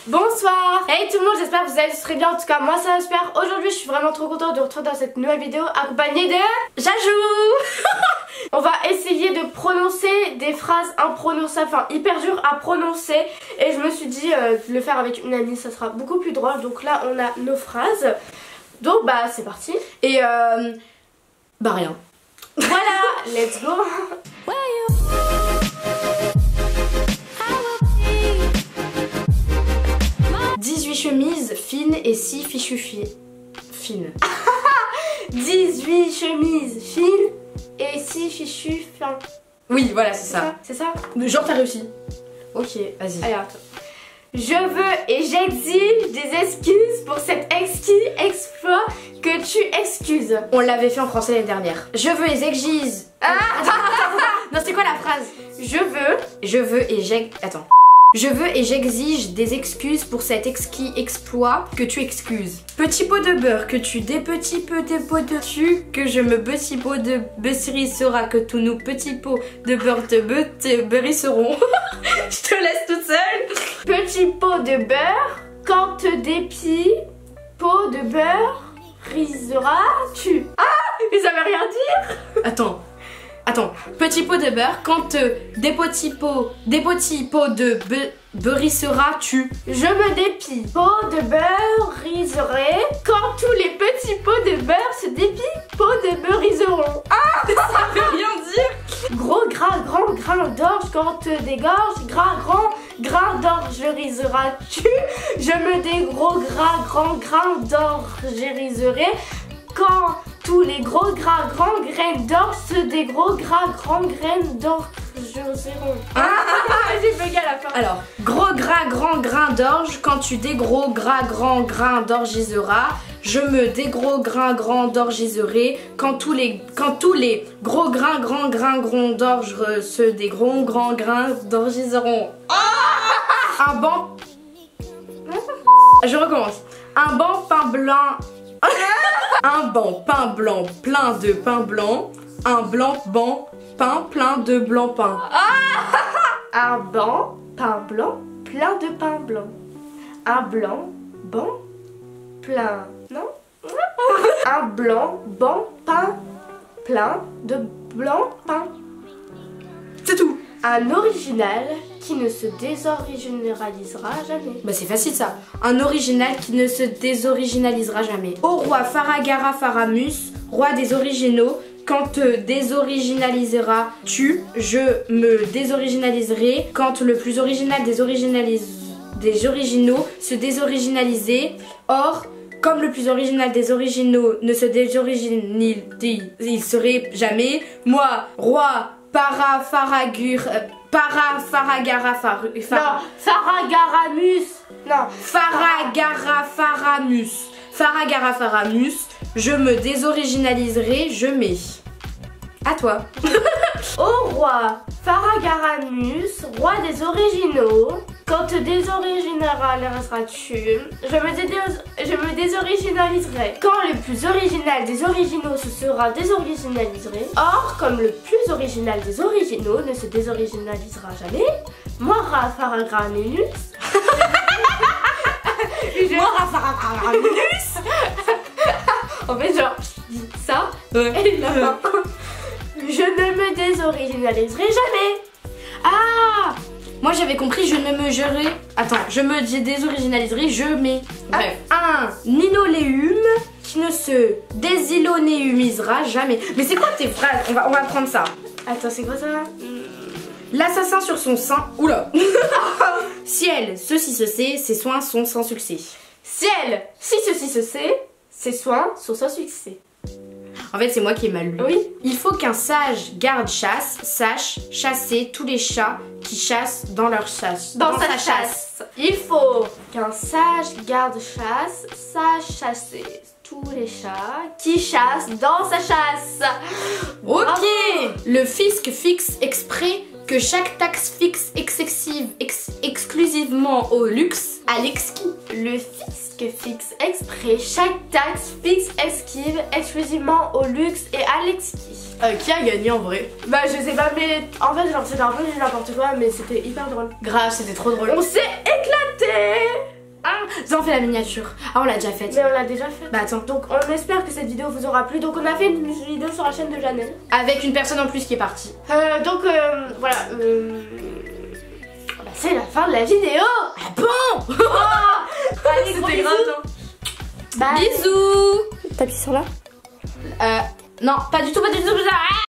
Bonsoir. Hey tout le monde, j'espère que vous allez très bien. En tout cas moi ça va super. Aujourd'hui je suis vraiment trop contente de vous retrouver dans cette nouvelle vidéo accompagnée de Jajou. On va essayer de prononcer des phrases imprononçables, enfin hyper dures à prononcer. Et je me suis dit de le faire avec une amie, ça sera beaucoup plus drôle. Donc là on a nos phrases. Donc bah c'est parti. Et bah rien. Voilà, let's go. 18 chemises fines et 6 fichues fines. 18 chemises fines et 6 fichus fins. Oui, voilà, c'est ça. C'est ça? Genre t'as réussi. Ok, vas-y. Alors, attends. Je veux et j'exige des excuses pour cet exquis exploit que tu excuses. On l'avait fait en français l'année dernière. Je veux et j'exige. Attends. Non, c'est quoi la phrase? Je veux et j'exige. Attends. Je veux et j'exige des excuses pour cet exquis exploit que tu excuses. Petit pot de beurre que tu des petits pots de tu que je me petit pot de beurre sera que tous nos petits pots de beurre te beurrisseront. Je te laisse toute seule. Petit pot de beurre quand des petits pots de beurre riseras-tu. Ah, mais ça veut rien dire. Attends, petit pot de beurre, quand des petits pots de beurrisseras-tu. Je me dépie, pot de beurre riserai, quand tous les petits pots de beurre se dépient, pots de beurriseront. Ah, ça veut rien dire. Gros gras grand grain d'orge quand te dégorge, gras grand grain d'orge riseras-tu. Je me des gros gras grand grain d'orge quand tous les gros gras grands graines d'orge se des gros gras grands graines d'orge seront. J'ai bugué à la fin. Alors, gros gras grand grain d'orge, quand tu des gros gras grand grain d'orgiseras, je me des gros grain grand d'orgiserai, quand tous les gros grains grand grain grand d'orge se des gros grands grains d'orgiseront. Un banc. Je recommence. Un banc pain blanc. Un banc pain blanc plein de pain blanc. Un blanc banc pain plein de blanc pain. Un banc pain blanc plein de pain blanc. Un blanc banc plein. Non. Un blanc banc pain plein de blanc pain. C'est tout. Un original qui ne se désoriginalisera jamais. Bah c'est facile ça. Un original qui ne se désoriginalisera jamais. Au roi Faragara Faramus, roi des originaux, quand te désoriginaliseras-tu, je me désoriginaliserai quand le plus original des originaux se désoriginalisait. Or, comme le plus original des originaux ne se désoriginaliserait jamais, moi, roi Faragaramus. Non, Faragaramus, je me désoriginaliserai, je mets. À toi. Au roi Faragaramus, roi des originaux, quand te désoriginaliseras-tu, je me désoriginaliserai. Quand le plus original des originaux se sera désoriginalisé, or comme le plus original des originaux ne se désoriginalisera jamais, moi Faragaramus. En fait genre je dis ça et la fin. Je ne me désoriginaliserai jamais. Ah, moi j'avais compris je ne me gerai. Attends, je me désoriginaliserai, je mets. Bref. Un inoléum qui ne se désilonéumisera jamais. Mais c'est quoi tes phrases? On va prendre ça. Attends, c'est quoi ça? L'assassin sur son sein. Oula. Ciel, ceci se sait, ses soins sont sans succès. Ciel, si ceci se sait, ses soins sont sans succès. En fait, c'est moi qui ai mal lu. Oui. Il faut qu'un sage garde-chasse sache chasser tous les chats qui chassent dans leur chasse. Dans sa chasse. Il faut qu'un sage garde-chasse sache chasser tous les chats qui chassent dans sa chasse. Ok. Bravo. Le fisc fixe exprès que chaque taxe fixe exclusivement au luxe à l'exquis. Le fisc fixe exprès chaque taxe fixe esquive exclusivement au luxe et à l'exquis. Qui a gagné en vrai? Bah je sais pas, mais en fait genre c'était un peu n'importe quoi, mais c'était hyper drôle. Grave, c'était trop drôle. On s'est éclaté. on fait la miniature. Ah, on l'a déjà faite. Mais on l'a déjà fait. Bah attends. Donc on espère que cette vidéo vous aura plu. Donc on a fait une vidéo sur la chaîne de Janelle. Avec une personne en plus qui est partie. Donc voilà. Bah, c'est la fin de la vidéo. Ah bon? Oh, allez, gros C'était grave. Bye. Bisous. T'appuies sur là? Non, pas du tout, pas du tout.